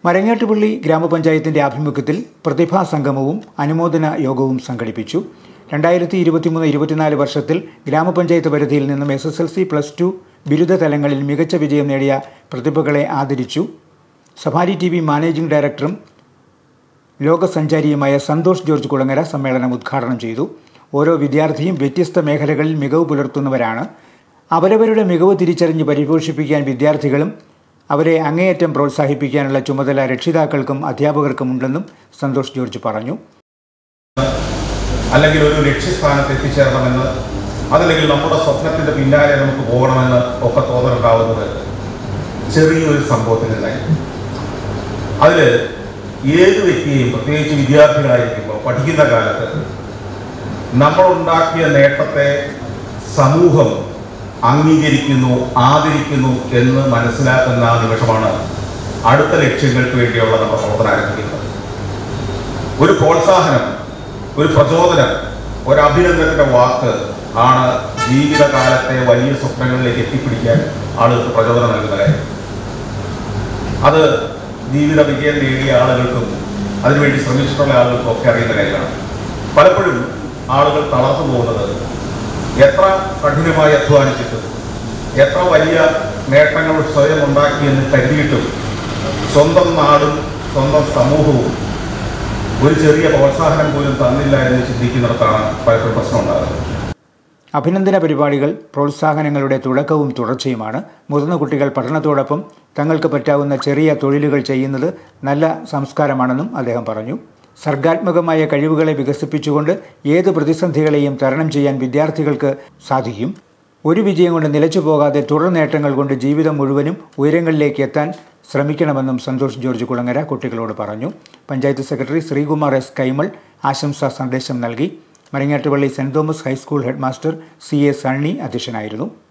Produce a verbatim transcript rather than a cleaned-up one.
മരങ്ങാട്ടുപള്ളി ഗ്രാമപഞ്ചായത്തിന്റെ ആഭിമുഖ്യത്തിൽ പ്രതിഭാ സംഗമവും അനുമോദന യോഗവും സംഘടിപ്പിച്ചു. രണ്ടായിരത്തി ഇരുപത്തിമൂന്ന് ഇരുപത്തിനാല് വർഷത്തിൽ ഗ്രാമപഞ്ചായത്ത് പരിധിയിൽ നിന്നും S S L C plus two ബിരുദ തലങ്ങളിൽ മികച്ച വിജയം നേടിയ പ്രതിഭകളെ ആദരിച്ചു. സഫാരി ടി വി മാനേജിംഗ് ഡയറക്ടറും ലോകസഞ്ചാരിയുമായ സന്തോഷ് ജോർജ് കുളങ്ങര സമ്മേളനം ഉദ്ഘാടനം ചെയ്തു. ഓരോ വിദ്യാർത്ഥിയും വ്യത്യസ്ത മേഖലകളിൽ മികവ് പുലർത്തുന്നവരാണ്. അവരവരുടെ മികവ് തിരിച്ചറിഞ്ഞ് പരിപോഷിപ്പിക്കാൻ വിദ്യാർത്ഥികളും അവരെ അങ്ങേയറ്റം പ്രോത്സാഹിപ്പിക്കാനുള്ള ചുമതല രക്ഷിതാക്കൾക്കും അധ്യാപകർക്കും ഉണ്ടെന്നും സന്തോഷ് ജോർജ് പറഞ്ഞു. അല്ലെങ്കിൽ ഒരു ലക്ഷ്യസ്ഥാനത്ത് എത്തിച്ചേരണമെന്ന്, അതല്ലെങ്കിൽ നമ്മുടെ സ്വപ്നത്തിന്റെ പിന്നാലെ നമുക്ക് പോകണമെന്ന് ഒക്കെ തോന്നലുണ്ടാവുന്നത് ചെറിയൊരു സംഭവത്തിൽ നിന്നായി. അതിൽ ഏത് വ്യക്തിയെയും, പ്രത്യേകിച്ച് വിദ്യാർത്ഥികളായിരിക്കുമ്പോൾ പഠിക്കുന്ന കാലത്ത് നമ്മളുണ്ടാക്കിയ നേട്ടത്തെ സമൂഹം അംഗീകരിക്കുന്നു, ആദരിക്കുന്നു എന്ന് മനസ്സിലാക്കുന്ന ആ നിമിഷമാണ് അടുത്ത ലക്ഷ്യങ്ങൾക്ക് വേണ്ടിയുള്ള നമ്മുടെ പ്രവർത്തനം ആരംഭിക്കുന്നത്. ഒരു പ്രോത്സാഹനം, ഒരു പ്രചോദനം, ഒരു അഭിനന്ദനത്തിന്റെ വാക്ക് ആണ് ജീവിതകാലത്തെ വലിയ സ്വപ്നങ്ങളിലേക്ക് എത്തിപ്പിടിക്കാൻ ആളുകൾക്ക് പ്രചോദനം നൽകുന്ന കാര്യം. അത് ജീവിത വിജയം നേടിയ ആളുകൾക്കും അതിനുവേണ്ടി ശ്രമിച്ചിട്ടുള്ള ആളുകൾക്കും ഒക്കെ അറിയുന്ന കാര്യമാണ്. പലപ്പോഴും ആളുകൾ തളർന്നു പോകുന്നത് എത്ര കഠിനമായി അധ്വാനിച്ചിട്ടും എത്ര വലിയ നേട്ടങ്ങൾ സ്വയം ഉണ്ടാക്കിയെന്ന് കരുതിയിട്ടും സ്വന്തം നാടും സ്വന്തം സമൂഹവും ഒരു ചെറിയ പ്രോത്സാഹനം പോലും തന്നില്ല എന്ന് ചിന്തിക്കുന്നിടത്താണ് പലപ്പോഴും പ്രശ്നം ഉണ്ടാകുന്നത്. അഭിനന്ദന പരിപാടികൾ പ്രോത്സാഹനങ്ങളുടെ തുടക്കവും തുടർച്ചയുമാണ്. മുതിർന്ന കുട്ടികൾ പഠനത്തോടൊപ്പം തങ്ങൾക്ക് പറ്റാവുന്ന ചെറിയ തൊഴിലുകൾ ചെയ്യുന്നത് നല്ല സംസ്കാരമാണെന്നും അദ്ദേഹം പറഞ്ഞു. സർഗാത്മകമായ കഴിവുകളെ വികസിപ്പിച്ചുകൊണ്ട് ഏത് പ്രതിസന്ധികളെയും തരണം ചെയ്യാൻ വിദ്യാർത്ഥികൾക്ക് സാധിക്കും. ഒരു വിജയം കൊണ്ട് നിലച്ചു പോകാതെ തുടർ നേട്ടങ്ങൾ കൊണ്ട് ജീവിതം മുഴുവനും ഉയരങ്ങളിലേക്ക് എത്താൻ ശ്രമിക്കണമെന്നും സന്തോഷ് ജോർജ് കുളങ്ങര കുട്ടികളോട് പറഞ്ഞു. പഞ്ചായത്ത് സെക്രട്ടറി ശ്രീകുമാർ എസ് കൈമൾ ആശംസാ സന്ദേശം നൽകി. Marangattupilly saint Thomas high school headmaster C A Sunny അധ്യക്ഷനായിരുന്നു.